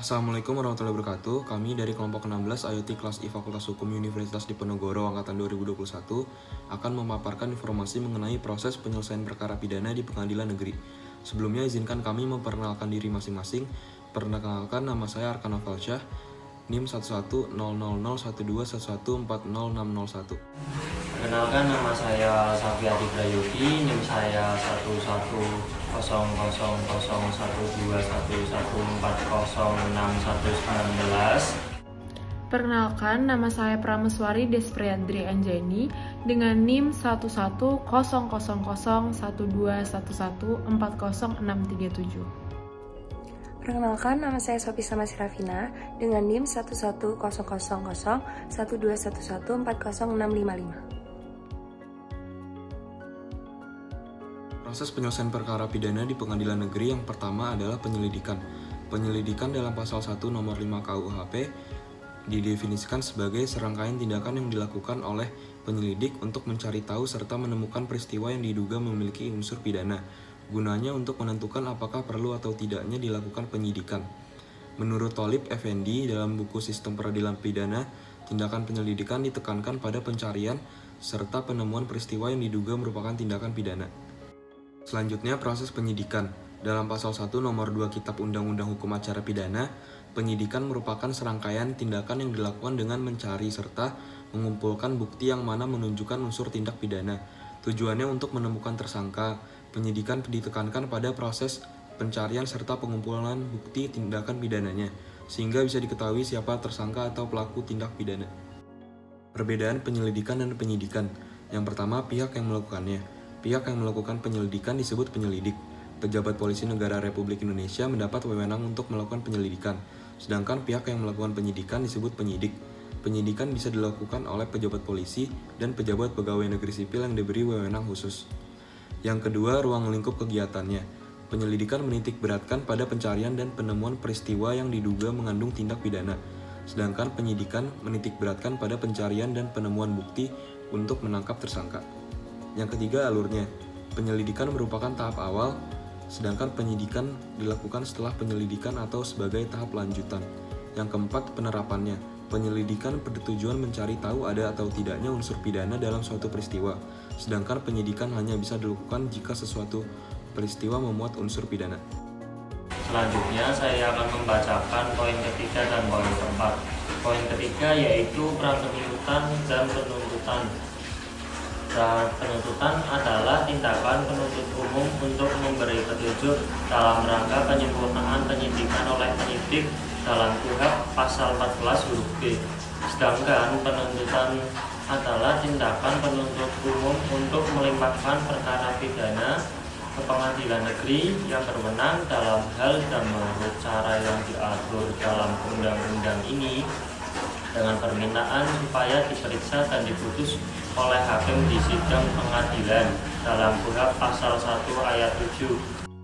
Assalamualaikum warahmatullahi wabarakatuh. Kami dari kelompok 16 IoT kelas I Fakultas Hukum Universitas Diponegoro angkatan 2021 akan memaparkan informasi mengenai proses penyelesaian perkara pidana di pengadilan negeri. Sebelumnya izinkan kami memperkenalkan diri masing-masing. Perkenalkan, nama saya Arkan Novalsyah, NIM 110000121140600601. Perkenalkan, nama saya Safi Adi Prayogi, NIM saya 1100011211406119. Perkenalkan, nama saya Prameswari Despriandri Anjani dengan NIM 110012114067. Perkenalkan, nama saya Sophie Samasi Rafina dengan NIM 110012114065. Proses penyelesaian perkara pidana di pengadilan negeri yang pertama adalah penyelidikan. Penyelidikan dalam pasal 1 nomor 5 KUHP didefinisikan sebagai serangkaian tindakan yang dilakukan oleh penyelidik untuk mencari tahu serta menemukan peristiwa yang diduga memiliki unsur pidana, gunanya untuk menentukan apakah perlu atau tidaknya dilakukan penyidikan. Menurut Tholib Effendi dalam buku Sistem Peradilan Pidana, tindakan penyelidikan ditekankan pada pencarian serta penemuan peristiwa yang diduga merupakan tindakan pidana. Selanjutnya, proses penyidikan. Dalam pasal 1 nomor 2 Kitab Undang-Undang Hukum Acara Pidana, penyidikan merupakan serangkaian tindakan yang dilakukan dengan mencari serta mengumpulkan bukti yang mana menunjukkan unsur tindak pidana. Tujuannya untuk menemukan tersangka. Penyidikan ditekankan pada proses pencarian serta pengumpulan bukti tindakan pidananya, sehingga bisa diketahui siapa tersangka atau pelaku tindak pidana. Perbedaan penyelidikan dan penyidikan. Yang pertama, pihak yang melakukannya. Pihak yang melakukan penyelidikan disebut penyelidik. Pejabat Polisi Negara Republik Indonesia mendapat wewenang untuk melakukan penyelidikan, sedangkan pihak yang melakukan penyidikan disebut penyidik. Penyidikan bisa dilakukan oleh pejabat polisi dan pejabat pegawai negeri sipil yang diberi wewenang khusus. Yang kedua, ruang lingkup kegiatannya. Penyelidikan menitik beratkan pada pencarian dan penemuan peristiwa yang diduga mengandung tindak pidana, sedangkan penyidikan menitik beratkan pada pencarian dan penemuan bukti untuk menangkap tersangka. Yang ketiga, alurnya. Penyelidikan merupakan tahap awal, sedangkan penyidikan dilakukan setelah penyelidikan atau sebagai tahap lanjutan. Yang keempat, penerapannya. Penyelidikan bertujuan mencari tahu ada atau tidaknya unsur pidana dalam suatu peristiwa, sedangkan penyidikan hanya bisa dilakukan jika sesuatu peristiwa memuat unsur pidana. Selanjutnya saya akan membacakan poin ketiga dan poin keempat. Poin ketiga yaitu peran penuntutan dan penuntutan. Peran penuntutan adalah tindakan penuntut umum untuk memberi petunjuk dalam rangka penyempurnaan penyidikan oleh penyidik dalam KUHP pasal 14 huruf B. Sedangkan penuntutan adalah tindakan penuntut umum untuk melimpahkan perkara pidana ke pengadilan negeri yang berwenang dalam hal dan menurut cara yang diatur dalam undang-undang ini dengan permintaan supaya diperiksa dan diputus oleh hakim di sidang pengadilan dalam KUHP pasal 1 ayat 7.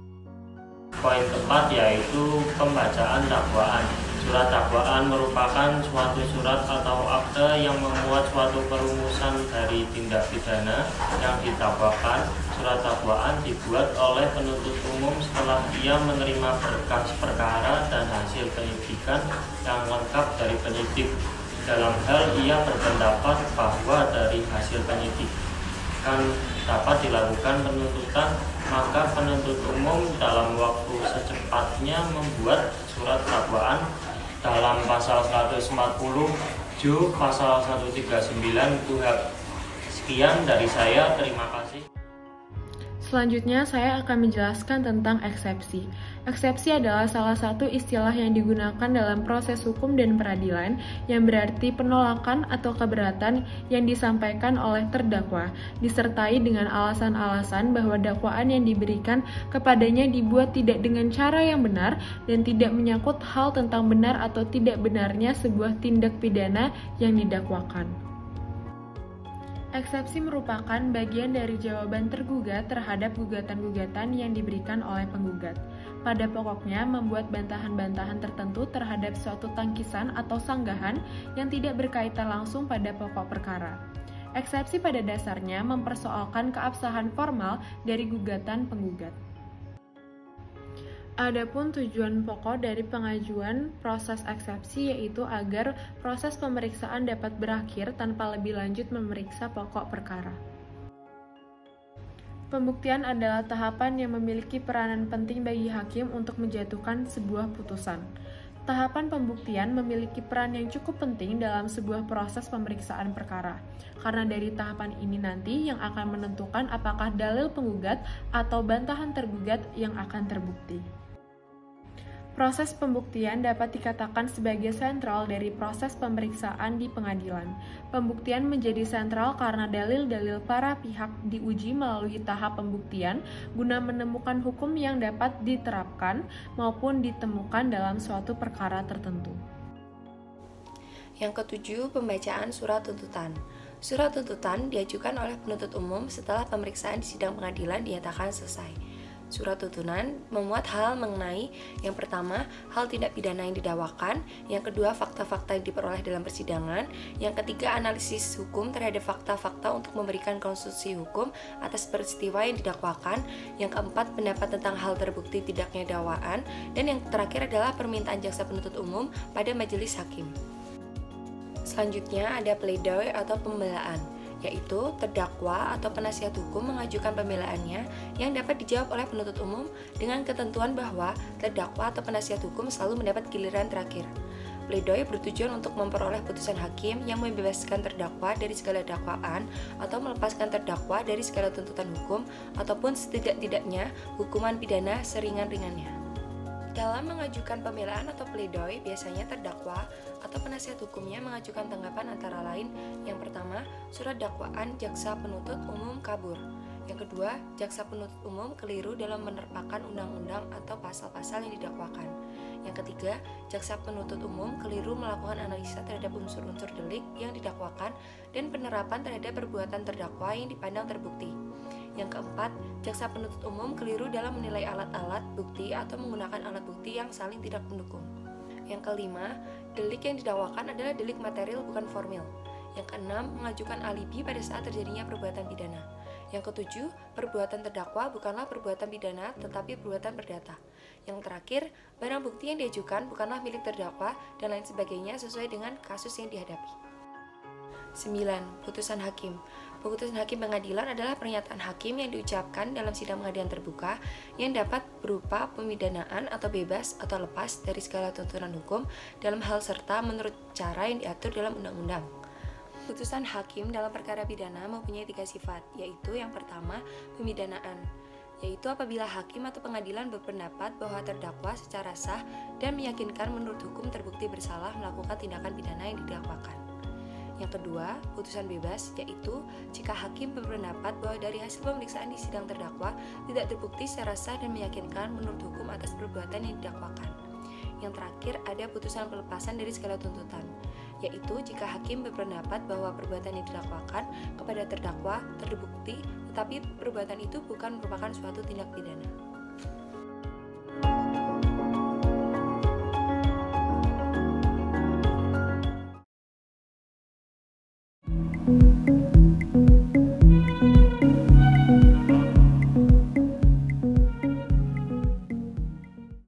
Poin keempat yaitu pembacaan dakwaan. Surat dakwaan merupakan suatu surat atau akte yang memuat suatu perumusan dari tindak pidana yang didakwakan. Surat dakwaan dibuat oleh penuntut umum setelah ia menerima berkas perkara dan hasil penyidikan yang lengkap dari penyidik. Dalam hal ia berpendapat bahwa dari hasil penyidikan dapat dilakukan penuntutan, maka penuntut umum dalam waktu secepatnya membuat surat dakwaan dalam pasal 140 J pasal 139 KUHP. Sekian dari saya, terima kasih. Selanjutnya, saya akan menjelaskan tentang eksepsi. Eksepsi adalah salah satu istilah yang digunakan dalam proses hukum dan peradilan yang berarti penolakan atau keberatan yang disampaikan oleh terdakwa, disertai dengan alasan-alasan bahwa dakwaan yang diberikan kepadanya dibuat tidak dengan cara yang benar dan tidak menyangkut hal tentang benar atau tidak benarnya sebuah tindak pidana yang didakwakan. Eksepsi merupakan bagian dari jawaban tergugat terhadap gugatan-gugatan yang diberikan oleh penggugat. Pada pokoknya, membuat bantahan-bantahan tertentu terhadap suatu tangkisan atau sanggahan yang tidak berkaitan langsung pada pokok perkara. Eksepsi pada dasarnya mempersoalkan keabsahan formal dari gugatan penggugat. Adapun tujuan pokok dari pengajuan proses eksepsi yaitu agar proses pemeriksaan dapat berakhir tanpa lebih lanjut memeriksa pokok perkara. Pembuktian adalah tahapan yang memiliki peranan penting bagi hakim untuk menjatuhkan sebuah putusan. Tahapan pembuktian memiliki peran yang cukup penting dalam sebuah proses pemeriksaan perkara, karena dari tahapan ini nanti yang akan menentukan apakah dalil penggugat atau bantahan tergugat yang akan terbukti. Proses pembuktian dapat dikatakan sebagai sentral dari proses pemeriksaan di pengadilan. Pembuktian menjadi sentral karena dalil-dalil para pihak diuji melalui tahap pembuktian guna menemukan hukum yang dapat diterapkan maupun ditemukan dalam suatu perkara tertentu. Yang ketujuh, pembacaan surat tuntutan. Surat tuntutan diajukan oleh penuntut umum setelah pemeriksaan di sidang pengadilan dinyatakan selesai. Surat tuntutan memuat hal mengenai yang pertama, hal tindak pidana yang didakwakan, yang kedua, fakta-fakta yang diperoleh dalam persidangan, yang ketiga, analisis hukum terhadap fakta-fakta untuk memberikan konstruksi hukum atas peristiwa yang didakwakan, yang keempat, pendapat tentang hal terbukti tidaknya dakwaan, dan yang terakhir adalah permintaan jaksa penuntut umum pada majelis hakim. Selanjutnya ada pledoi atau pembelaan, yaitu terdakwa atau penasihat hukum mengajukan pembelaannya yang dapat dijawab oleh penuntut umum dengan ketentuan bahwa terdakwa atau penasihat hukum selalu mendapat giliran terakhir. Pledoi bertujuan untuk memperoleh putusan hakim yang membebaskan terdakwa dari segala dakwaan atau melepaskan terdakwa dari segala tuntutan hukum ataupun setidak-tidaknya hukuman pidana seringan-ringannya. Dalam mengajukan pembelaan atau pledoi, biasanya terdakwa atau penasihat hukumnya mengajukan tanggapan antara lain, yang pertama, surat dakwaan jaksa penuntut umum kabur. Yang kedua, jaksa penuntut umum keliru dalam menerpakan undang-undang atau pasal-pasal yang didakwakan. Yang ketiga, jaksa penuntut umum keliru melakukan analisa terhadap unsur-unsur delik yang didakwakan dan penerapan terhadap perbuatan terdakwa yang dipandang terbukti. Yang keempat, jaksa penuntut umum keliru dalam menilai alat-alat bukti atau menggunakan alat bukti yang saling tidak mendukung. Yang kelima, delik yang didakwakan adalah delik material bukan formil. Yang keenam, mengajukan alibi pada saat terjadinya perbuatan pidana. Yang ketujuh, perbuatan terdakwa bukanlah perbuatan pidana tetapi perbuatan perdata. Yang terakhir, barang bukti yang diajukan bukanlah milik terdakwa dan lain sebagainya sesuai dengan kasus yang dihadapi. 9. Putusan hakim. Putusan hakim pengadilan adalah pernyataan hakim yang diucapkan dalam sidang pengadilan terbuka yang dapat berupa pemidanaan atau bebas atau lepas dari segala tuntutan hukum dalam hal serta menurut cara yang diatur dalam undang-undang. Putusan hakim dalam perkara pidana mempunyai 3 sifat, yaitu yang pertama, pemidanaan, yaitu apabila hakim atau pengadilan berpendapat bahwa terdakwa secara sah dan meyakinkan menurut hukum terbukti bersalah melakukan tindakan pidana yang didakwakan. Yang kedua, putusan bebas, yaitu jika hakim berpendapat bahwa dari hasil pemeriksaan di sidang terdakwa tidak terbukti secara sah dan meyakinkan menurut hukum atas perbuatan yang didakwakan. Yang terakhir, ada putusan pelepasan dari segala tuntutan, yaitu jika hakim berpendapat bahwa perbuatan yang didakwakan kepada terdakwa terbukti, tetapi perbuatan itu bukan merupakan suatu tindak pidana.